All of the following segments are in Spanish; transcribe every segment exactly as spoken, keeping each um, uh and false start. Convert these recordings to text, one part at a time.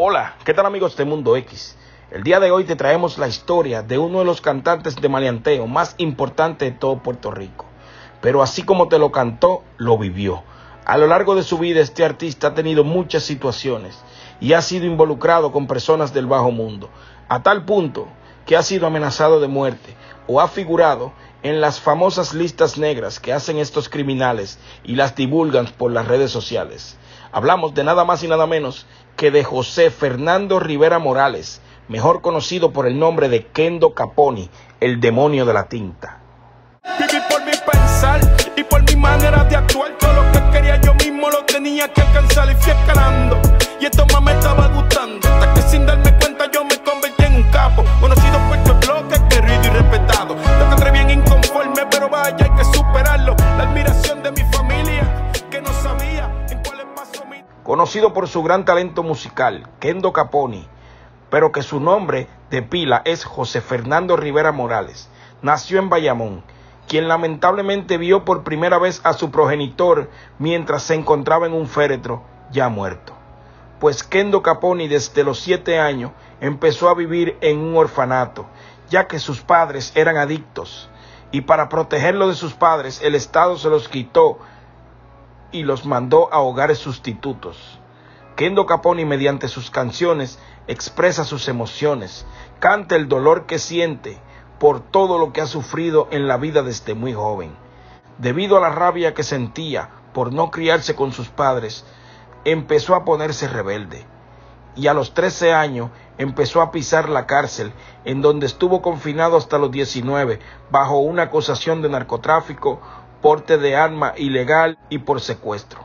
Hola, ¿qué tal amigos de Mundo X? El día de hoy te traemos la historia de uno de los cantantes de maleanteo más importantes de todo Puerto Rico. Pero así como te lo cantó, lo vivió. A lo largo de su vida este artista ha tenido muchas situaciones y ha sido involucrado con personas del bajo mundo, a tal punto que ha sido amenazado de muerte o ha figurado en las famosas listas negras que hacen estos criminales y las divulgan por las redes sociales. Hablamos de nada más y nada menos que de José Fernando Rivera Morales, mejor conocido por el nombre de Kendo Caponi, el demonio de la tinta. Viví por mi pensar y por mi manera de actuar. Todo lo que quería yo mismo lo tenía que alcanzar y fui escalando. Y esto más me estaba gustando, hasta que sin darme cuenta yo me convertí en un capo, conocido por todo el bloque, querido y respetado. Lo encontré bien inconforme, pero vaya, hay que superarlo. La admiración de mi familia, que no sabía en cuál paso mi... Conocido por su gran talento musical, Kendo Caponi, pero que su nombre de pila es José Fernando Rivera Morales, nació en Bayamón, quien lamentablemente vio por primera vez a su progenitor mientras se encontraba en un féretro ya muerto. Pues Kendo Caponi desde los siete años empezó a vivir en un orfanato, ya que sus padres eran adictos, y para protegerlo de sus padres el Estado se los quitó y los mandó a hogares sustitutos. Kendo Caponi mediante sus canciones expresa sus emociones, canta el dolor que siente por todo lo que ha sufrido en la vida desde muy joven. Debido a la rabia que sentía por no criarse con sus padres, empezó a ponerse rebelde y a los trece años empezó a pisar la cárcel, en donde estuvo confinado hasta los diecinueve bajo una acusación de narcotráfico, porte de arma ilegal y por secuestro.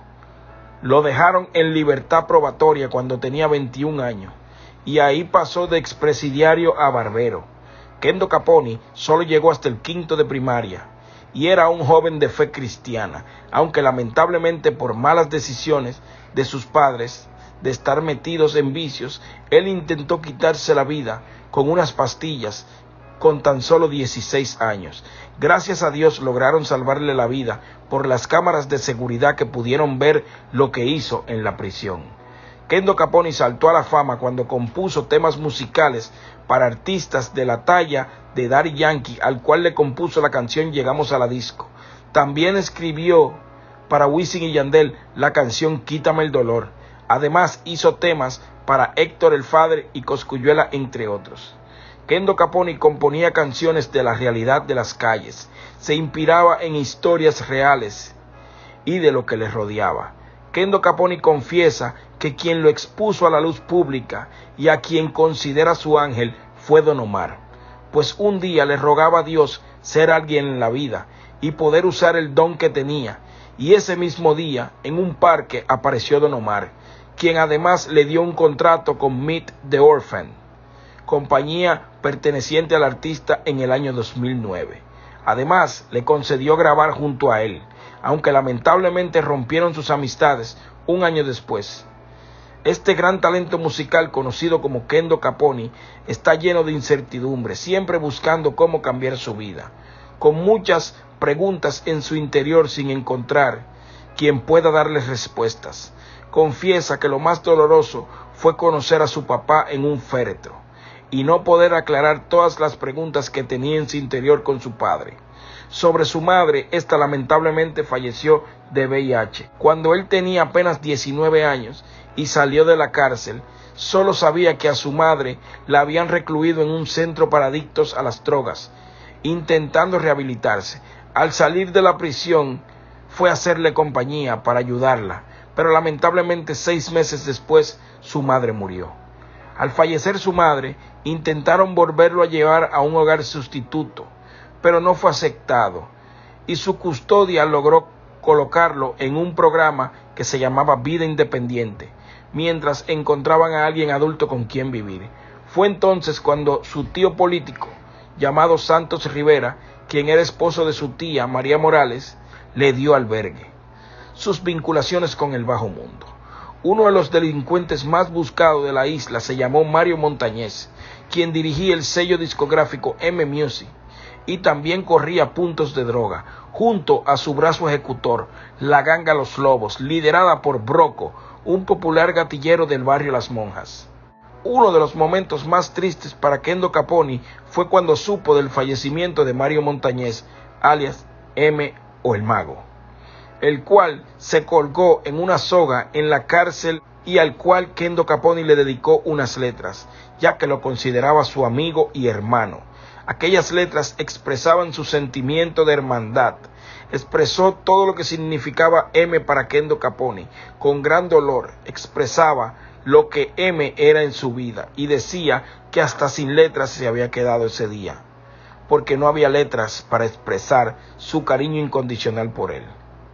Lo dejaron en libertad probatoria cuando tenía veintiún años y ahí pasó de expresidiario a barbero. Kendo Caponi solo llegó hasta el quinto de primaria y era un joven de fe cristiana, aunque lamentablemente por malas decisiones de sus padres de estar metidos en vicios, él intentó quitarse la vida con unas pastillas con tan solo dieciséis años. Gracias a Dios lograron salvarle la vida por las cámaras de seguridad que pudieron ver lo que hizo en la prisión. Kendo Caponi saltó a la fama cuando compuso temas musicales para artistas de la talla de Daddy Yankee, al cual le compuso la canción Llegamos a la Disco. También escribió para Wisin y Yandel la canción Quítame el Dolor. Además hizo temas para Héctor el Father y Cosculluela, entre otros. Kendo Caponi componía canciones de la realidad de las calles, se inspiraba en historias reales y de lo que les rodeaba. Kendo Caponi confiesa que quien lo expuso a la luz pública y a quien considera su ángel fue Don Omar, pues un día le rogaba a Dios ser alguien en la vida y poder usar el don que tenía, y ese mismo día en un parque apareció Don Omar, quien además le dio un contrato con Meet the Orphan, compañía perteneciente al artista, en el año dos mil nueve. Además le concedió grabar junto a él, aunque lamentablemente rompieron sus amistades un año después. Este gran talento musical conocido como Kendo Caponi está lleno de incertidumbre, siempre buscando cómo cambiar su vida, con muchas preguntas en su interior sin encontrar quien pueda darles respuestas. Confiesa que lo más doloroso fue conocer a su papá en un féretro y no poder aclarar todas las preguntas que tenía en su interior con su padre. Sobre su madre, esta lamentablemente falleció de V I H cuando él tenía apenas diecinueve años y salió de la cárcel. Solo sabía que a su madre la habían recluido en un centro para adictos a las drogas, intentando rehabilitarse. Al salir de la prisión fue a hacerle compañía para ayudarla, pero lamentablemente seis meses después su madre murió. Al fallecer su madre, intentaron volverlo a llevar a un hogar sustituto, pero no fue aceptado, y su custodia logró colocarlo en un programa que se llamaba Vida Independiente, mientras encontraban a alguien adulto con quien vivir. Fue entonces cuando su tío político, llamado Santos Rivera, quien era esposo de su tía María Morales, le dio albergue. Sus vinculaciones con el bajo mundo. Uno de los delincuentes más buscados de la isla se llamó Mario Montañez, quien dirigía el sello discográfico M Music y también corría puntos de droga, junto a su brazo ejecutor, la ganga Los Lobos, liderada por Broco, un popular gatillero del barrio Las Monjas. Uno de los momentos más tristes para Kendo Caponi fue cuando supo del fallecimiento de Mario Montañez, alias M o el Mago, el cual se colgó en una soga en la cárcel y al cual Kendo Caponi le dedicó unas letras, ya que lo consideraba su amigo y hermano. Aquellas letras expresaban su sentimiento de hermandad. Expresó todo lo que significaba M para Kendo Caponi. Con gran dolor expresaba lo que M era en su vida y decía que hasta sin letras se había quedado ese día, porque no había letras para expresar su cariño incondicional por él.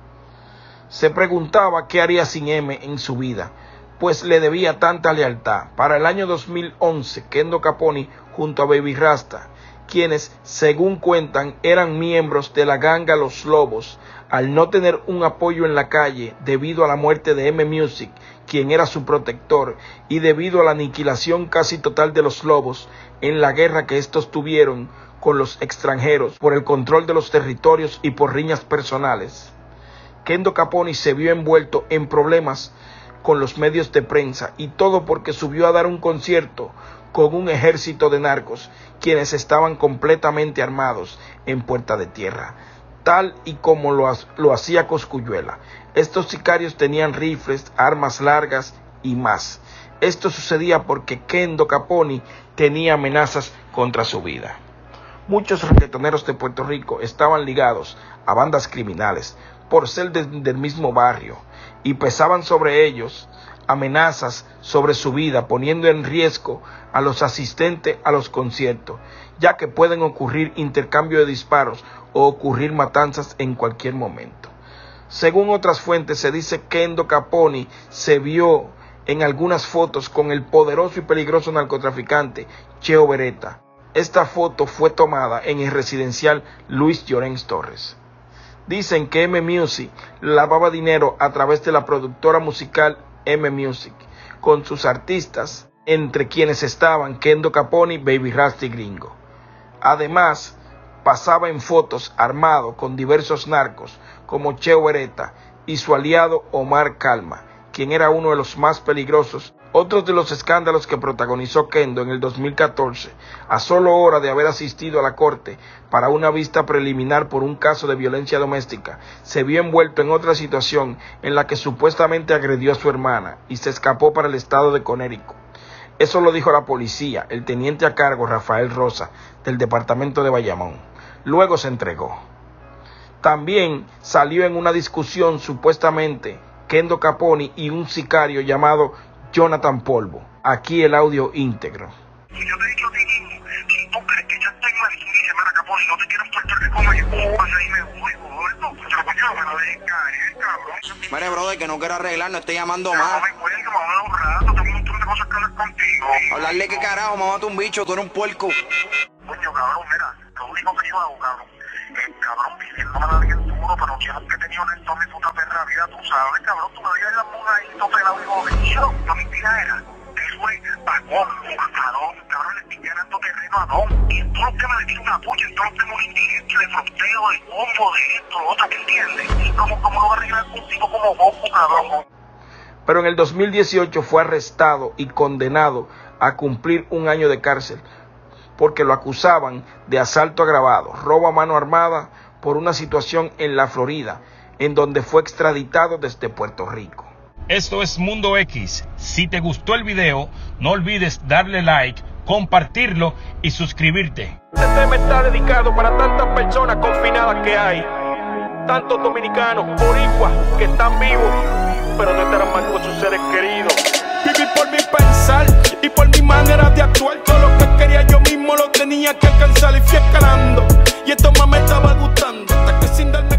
Se preguntaba qué haría sin M en su vida, pues le debía tanta lealtad. Para el año dos mil once, Kendo Caponi junto a Baby Rasta, quienes, según cuentan, eran miembros de la ganga Los Lobos, al no tener un apoyo en la calle debido a la muerte de M Music, quien era su protector, y debido a la aniquilación casi total de Los Lobos en la guerra que estos tuvieron con los extranjeros por el control de los territorios y por riñas personales, Kendo Caponi se vio envuelto en problemas con los medios de prensa, y todo porque subió a dar un concierto con un ejército de narcos, quienes estaban completamente armados en Puerta de Tierra, tal y como lo, lo hacía Cosculluela. Estos sicarios tenían rifles, armas largas y más. Esto sucedía porque Kendo Caponi tenía amenazas contra su vida. Muchos reggaetoneros de Puerto Rico estaban ligados a bandas criminales por ser de, del mismo barrio, y pesaban sobre ellos amenazas sobre su vida, poniendo en riesgo a los asistentes a los conciertos, ya que pueden ocurrir intercambio de disparos o ocurrir matanzas en cualquier momento. Según otras fuentes, se dice que Kendo Caponi se vio en algunas fotos con el poderoso y peligroso narcotraficante Cheo Beretta. Esta foto fue tomada en el residencial Luis Llorens Torres. Dicen que M Music lavaba dinero a través de la productora musical M Music con sus artistas, entre quienes estaban Kendo Caponi, Baby Rasta y Gringo. Además, pasaba en fotos armado con diversos narcos como Cheo Beretta y su aliado Omar Calma, quien era uno de los más peligrosos. Otros de los escándalos que protagonizó Kendo en el dos mil catorce, a solo hora de haber asistido a la corte para una vista preliminar por un caso de violencia doméstica, se vio envuelto en otra situación en la que supuestamente agredió a su hermana y se escapó para el estado de Connecticut. Eso lo dijo la policía, el teniente a cargo Rafael Rosa, del departamento de Bayamón. Luego se entregó. También salió en una discusión supuestamente Kendo Caponi y un sicario llamado Jonathan Polvo. Aquí el audio íntegro. Si yo te he dicho a ti mismo, si tú crees que ya está en Madrid y dice, mira Caponi, no te quiero Puerto Rico, no yo pasa y me voy, gordo. Pero coño, no me lo dejes caer, cabrón. Mire, brother, que no quiero arreglar, no estoy llamando ya, más. No me cuelgues, me voy a dar un rato, tengo un montón de cosas que hablar contigo. Hablarle qué carajo, mamá, un bicho, tú eres un puerco. Coño, cabrón, mira, lo único que yo hago, cabrón, es, cabrón, pidiéndome la bien duro, pero yo nunca he tenido en toda mi puta perra vida, tú sabes, cabrón, tú me habías la muda ahí, todo pelado y jodido. No, mentira era, eso es pagón, a Don, cabrón, le estoy ganando terreno a Don. Y en todo lo que me dedico una polla, en todo lo que me indirecto, de fronteo, de combo, de esto, lo otro, ¿te entiendes? Y como, como lo va a arreglar contigo como bobo, cabrón. Pero en el dos mil dieciocho fue arrestado y condenado a cumplir un año de cárcel, porque lo acusaban de asalto agravado, robo a mano armada por una situación en la Florida, en donde fue extraditado desde Puerto Rico. Esto es Mundo X. Si te gustó el video, no olvides darle like, compartirlo y suscribirte. Este tema está dedicado para tantas personas confinadas que hay, tantos dominicanos, boricuas, que están vivos, pero no estarán mal con sus seres queridos. Viví por mi pensar y por mi manera de actuar. Todo lo que quería yo mismo lo tenía que alcanzar y fui escalando. Y esto más me estaba gustando hasta que sin darme